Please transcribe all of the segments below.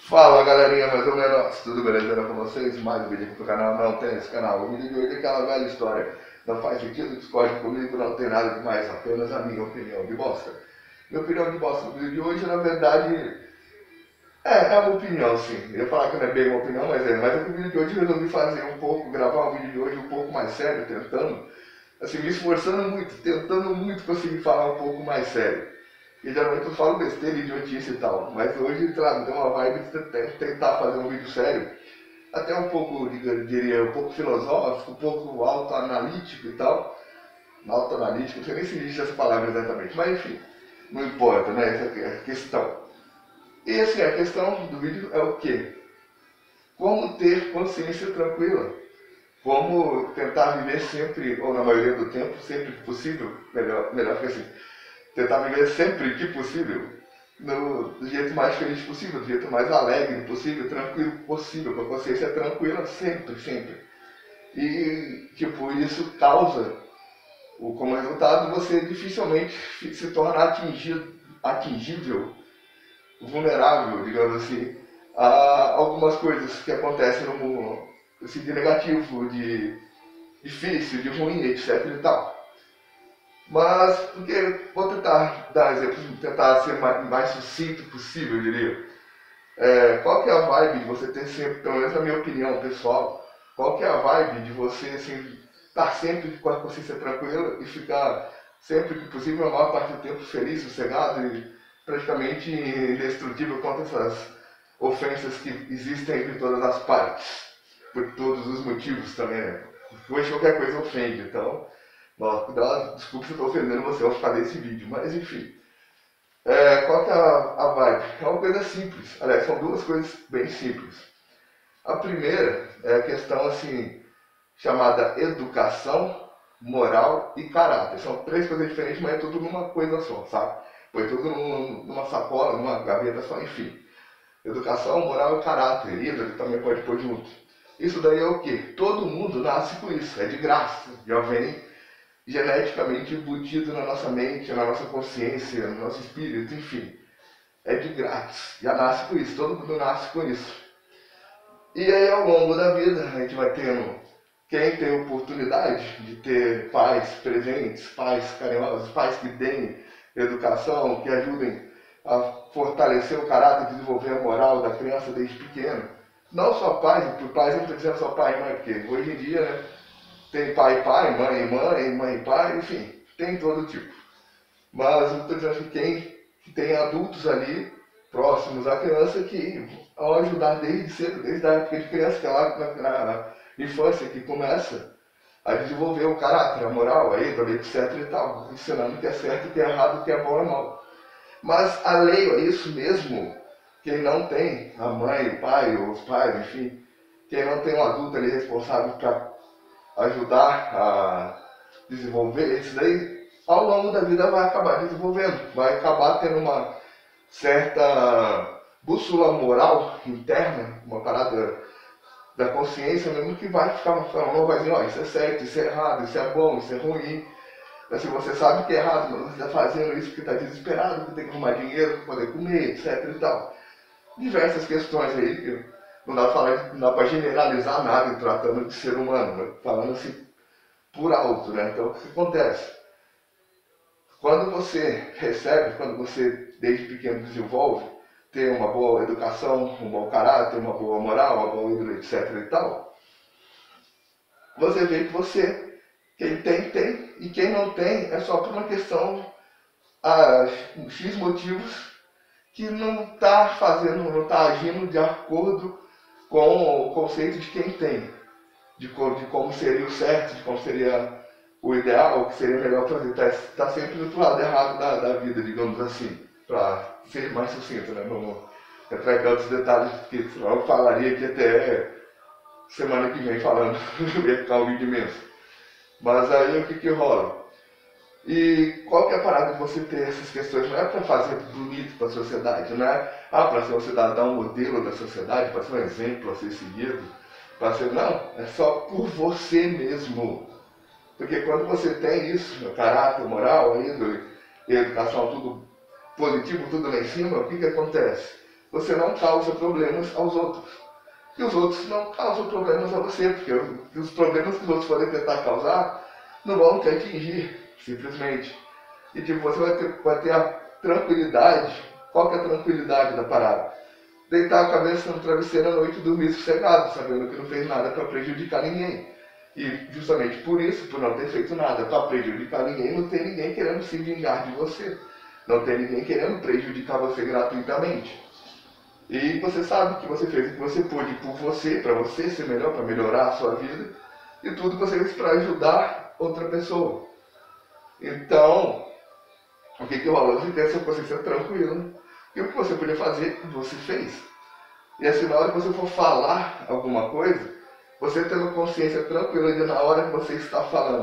Fala galerinha, mais ou menos, tudo beleza com vocês? Mais um vídeo aqui pro canal, não tem esse canal. O vídeo de hoje é aquela velha história. Não faz sentido, discorde comigo, não tem nada demais, apenas a minha opinião de bosta. Minha opinião de bosta no vídeo de hoje, na verdade, é uma opinião sim. Eu ia falar que não é bem uma opinião, mas é. Mas é que o vídeo de hoje eu resolvi fazer um pouco, gravar um vídeo de hoje um pouco mais sério, tentando, assim, me esforçando muito, tentando muito conseguir falar um pouco mais sério. E geralmente eu falo besteira, idiotice e tal, mas hoje, claro, tem uma vibe de tentar fazer um vídeo sério, até um pouco, diria, um pouco filosófico, um pouco autoanalítico e tal. Autoanalítico, não sei nem se existe essa palavra exatamente, mas enfim, não importa, né? Essa é a questão. E assim, a questão do vídeo é o quê? Como ter consciência tranquila. Como tentar viver sempre, ou na maioria do tempo, sempre que possível, melhor que assim, tentar viver sempre que possível, do jeito mais feliz possível, do jeito mais alegre possível, tranquilo possível, com a consciência tranquila sempre, sempre. E, tipo, isso causa, como resultado, você dificilmente se torna atingível, vulnerável, digamos assim, a algumas coisas que acontecem no mundo, assim, de negativo, de difícil, de ruim, etc e tal. Mas, porque, vou tentar dar exemplos, tentar ser mais sucinto possível, eu diria. Qual que é a vibe de você ter sempre, pelo menos na minha opinião pessoal, qual que é a vibe de você, assim, estar sempre com a consciência tranquila e ficar sempre que possível, a maior parte do tempo feliz, sossegado e praticamente indestrutível contra essas ofensas que existem entre todas as partes, por todos os motivos também, né? Hoje qualquer coisa ofende, então nossa, desculpa se eu estou ofendendo você ao fazer esse vídeo, mas enfim. Qual que é a vibe? É uma coisa simples. Aliás, são duas coisas bem simples. A primeira é a questão assim, chamada educação, moral e caráter. São três coisas diferentes, mas é tudo numa coisa só, sabe? Põe tudo numa sacola, numa gaveta só, enfim. Educação, moral e caráter. Ídolo também pode pôr junto. Isso daí é o quê? Todo mundo nasce com isso, é de graça. Já vem geneticamente embutido na nossa mente, na nossa consciência, no nosso espírito, enfim. É de grátis. Já nasce com isso, todo mundo nasce com isso. E aí, ao longo da vida, a gente vai tendo, quem tem oportunidade de ter pais presentes, pais carinhosos, pais que deem educação, que ajudem a fortalecer o caráter, desenvolver a moral da criança desde pequeno. Não só pais, por pais eu não estou dizendo só pai e mãe, porque hoje em dia, né, tem pai e pai, mãe e mãe, mãe e pai, enfim, tem todo tipo. Mas eu estou dizendo que tem adultos ali, próximos à criança, que ao ajudar desde cedo, desde a época de criança, que é lá na infância que começa a desenvolver o caráter, a moral, a índole, etc e tal, ensinando o que é certo, o que é errado, o que é bom e mal. Mas alheio a isso mesmo, quem não tem a mãe, o pai, ou os pais, enfim, quem não tem um adulto ali responsável para ajudar a desenvolver, isso daí ao longo da vida vai acabar desenvolvendo, vai acabar tendo uma certa bússola moral interna, uma parada da consciência mesmo que vai ficar falando uma vozinha, ó, isso é certo, isso é errado, isso é bom, isso é ruim. Mas se você sabe que é errado, mas você está fazendo isso porque está desesperado, porque tem que arrumar dinheiro para poder comer, etc e tal. Diversas questões aí que não dá, não dá para generalizar nada em tratando de ser humano, né? Falando assim por alto, né? Então, o que acontece? Quando você recebe, quando você desde pequeno desenvolve, tem uma boa educação, um bom caráter, uma boa moral, uma boa índole, etc e tal, você vê que você, quem tem, tem, e quem não tem é só por uma questão, X motivos, que não está fazendo, não está agindo de acordo com o conceito de quem tem, de como seria o certo, de como seria o ideal, o que seria melhor fazer. Está sempre do lado errado da vida, digamos assim, para ser mais sucinto, né? Vamos entrar em outros detalhes, porque senão eu falaria aqui até semana que vem falando, ia ficar um vídeo imenso. Mas aí o que rola? E qual que é a parada de você ter essas questões? Não é para fazer bonito para a sociedade, não é para ser um cidadão modelo da sociedade, para ser um exemplo a ser seguido, para ser. Não, é só por você mesmo. Porque quando você tem isso, caráter, moral, a índole, educação, tudo positivo, tudo lá em cima, o que acontece? você não causa problemas aos outros. E os outros não causam problemas a você, porque os problemas que os outros podem tentar causar não vão te atingir, simplesmente. E tipo, você vai ter a tranquilidade. Qual que é a tranquilidade da parada? Deitar a cabeça no travesseiro à noite e dormir sossegado, sabendo que não fez nada para prejudicar ninguém. E justamente por isso, por não ter feito nada para prejudicar ninguém, não tem ninguém querendo se vingar de você. Não tem ninguém querendo prejudicar você gratuitamente. E você sabe que você fez o que você pôde por você, para você ser melhor, para melhorar a sua vida. E tudo você fez para ajudar outra pessoa. Então, o que rola? Você tem essa consciência tranquila. E o que você podia fazer, você fez. E assim, na hora que você for falar alguma coisa, você tendo consciência tranquila de na hora que você está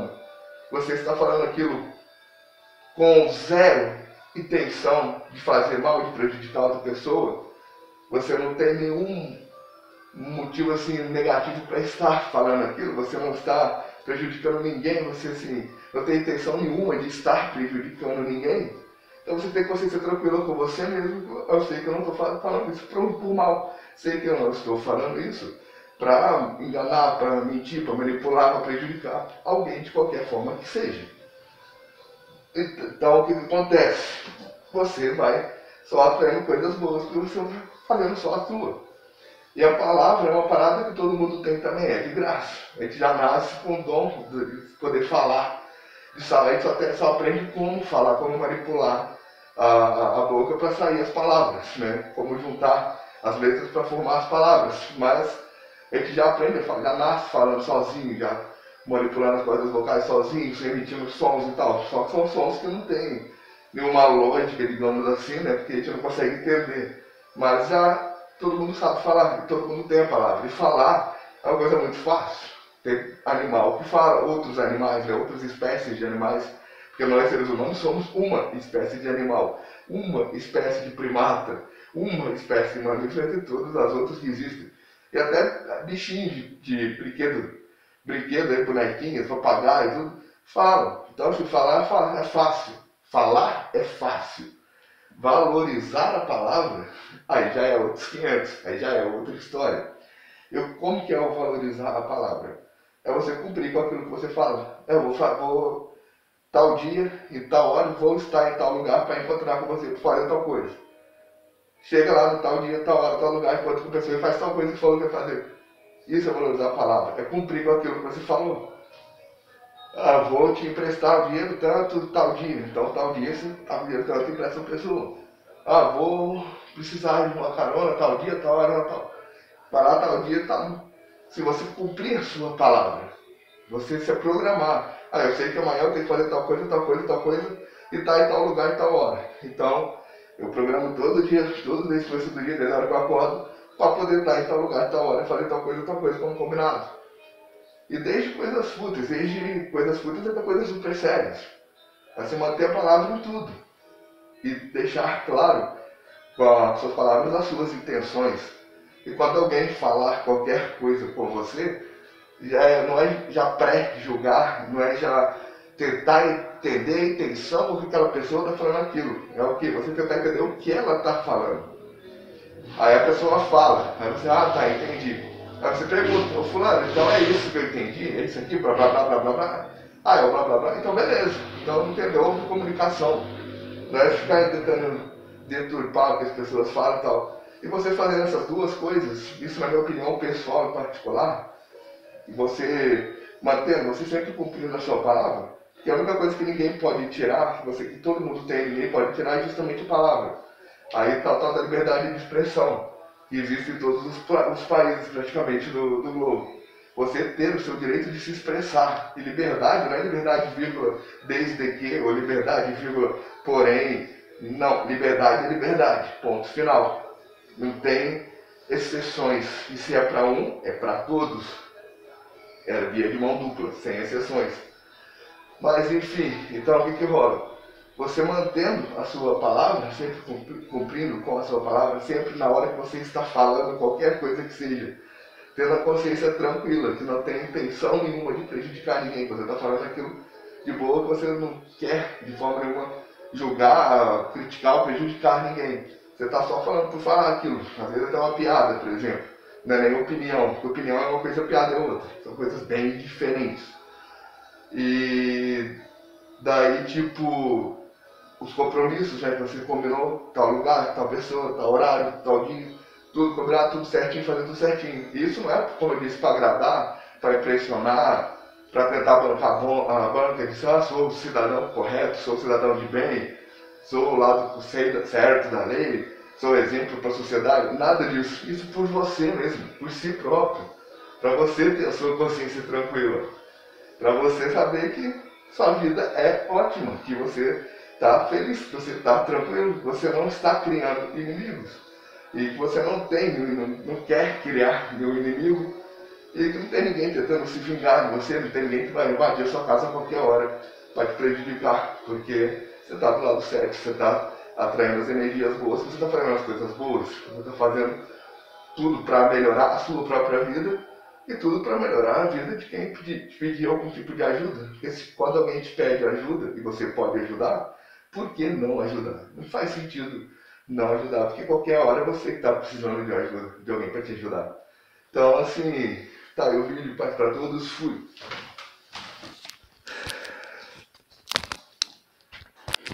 falando aquilo com zero intenção de fazer mal, de prejudicar outra pessoa, você não tem nenhum motivo assim negativo para estar falando aquilo, você não está prejudicando ninguém, você assim, não tem intenção nenhuma de estar prejudicando ninguém. Então você tem consciência tranquila com você mesmo. Eu sei que eu não estou falando isso por mal, sei que eu não estou falando isso para enganar, para mentir, para manipular, para prejudicar alguém de qualquer forma que seja. Então o que acontece? Você vai só atraindo coisas boas, porque você vai fazendo só a tua. E a palavra é uma parada que todo mundo tem também, é de graça. A gente já nasce com o dom de poder falar. A gente só aprende como falar, como manipular a boca para sair as palavras, né? Como juntar as letras para formar as palavras. Mas a gente já aprende a falar, já nasce falando sozinho, já manipulando as cordas vocais sozinho, emitindo sons e tal. Só que são sons que não tem nenhuma lógica, digamos assim, né? Porque a gente não consegue entender. Mas já todo mundo sabe falar, todo mundo tem a palavra. E falar é uma coisa muito fácil. Tem animal que fala, outros animais, né? Outras espécies de animais. Porque nós, seres humanos, somos uma espécie de animal, uma espécie de primata, uma espécie de mamífero entre todas as outras que existem. E até bichinhos de brinquedo, bonequinhos, papagaio, tudo, falam. Então, se falar é fácil. Falar é fácil. Valorizar a palavra, aí já é outros 500, aí já é outra história. Como que é o valorizar a palavra? É você cumprir com aquilo que você fala. Eu vou tal dia, e tal hora, vou estar em tal lugar para encontrar com você, fazer tal coisa. Chega lá no tal dia, tal hora, tal lugar, encontra com a pessoa e faz tal coisa que falou que ia fazer. Isso é valorizar a palavra, é cumprir com aquilo que você falou. Vou te emprestar o dinheiro tanto, tal dia. Então, tal dia, tal dinheiro tanto, empresta a pessoa. Vou precisar de uma carona, tal dia, tal hora, tal. Parar tal dia, tal. Se você cumprir a sua palavra, você se programar. Eu sei que amanhã eu tenho que fazer tal coisa, tal coisa, tal coisa, e tá em tal lugar, em tal hora. Então, eu programo todo dia, todo dia, depois do dia, desde a hora que eu acordo, para poder estar em tal lugar, tal hora, fazer tal coisa, como combinado. E desde coisas fúteis até coisas super sérias. Para se manter a palavra em tudo. E deixar claro com as suas palavras as suas intenções. E quando alguém falar qualquer coisa com você, não é já pré-julgar, não é já tentar entender a intenção do que aquela pessoa está falando aquilo. É o que? Você tentar entender o que ela está falando. Aí a pessoa fala, aí você, tá, entendi. Aí você pergunta, ô fulano, então é isso que eu entendi? É isso aqui, blá blá blá blá blá blá? É o blá blá blá, então beleza. Então entendeu? Houve comunicação. Não é ficar tentando deturpar o que as pessoas falam e tal. E você fazendo essas duas coisas, isso na minha opinião pessoal em particular, e você mantendo, você sempre cumprindo a sua palavra, que a única coisa que ninguém pode tirar, que todo mundo tem, ninguém pode tirar, é justamente a palavra. Aí está a da liberdade de expressão, que existe em todos os países praticamente do globo. Você ter o seu direito de se expressar. E liberdade não é liberdade, vírgula, desde que, ou liberdade, vírgula, porém. Não, liberdade é liberdade, ponto final. Não tem exceções. E se é para um, é para todos. É via de mão dupla, sem exceções. Mas enfim, então o que rola? Você mantendo a sua palavra, sempre cumprindo com a sua palavra, sempre na hora que você está falando qualquer coisa que seja, tendo a consciência tranquila, que não tem intenção nenhuma de prejudicar ninguém, que você está falando aquilo de boa, que você não quer de forma nenhuma julgar, criticar ou prejudicar ninguém. Você Você está só falando por falar aquilo. Às vezes até uma piada, por exemplo. Não é nem opinião, porque opinião é uma coisa, piada é outra. São coisas bem diferentes. E daí, tipo, os compromissos, né, que você combinou, tal lugar, tal pessoa, tal horário, tal dia, tudo combinado, tudo certinho, fazer tudo certinho. E isso não é, como eu disse, para agradar, para impressionar, para tentar bancar a banca de sou o cidadão correto, sou o cidadão de bem, sou o lado certo da lei, sou exemplo para a sociedade, nada disso. Isso por você mesmo, por si próprio, para você ter a sua consciência tranquila, para você saber que sua vida é ótima, que você está feliz, que você está tranquilo, que você não está criando inimigos e que você não tem, não quer criar nenhum inimigo e que não tem ninguém tentando se vingar de você, não tem ninguém que vai invadir a sua casa a qualquer hora para te prejudicar, porque você está do lado certo, você está atraindo as energias boas, você está fazendo as coisas boas, você está fazendo tudo para melhorar a sua própria vida e tudo para melhorar a vida de quem te pedir algum tipo de ajuda. Porque quando alguém te pede ajuda e você pode ajudar, por que não ajudar? Não faz sentido não ajudar, porque qualquer hora você está precisando de ajuda, de alguém para te ajudar. Então, assim, tá aí o vídeo, paz para todos, fui.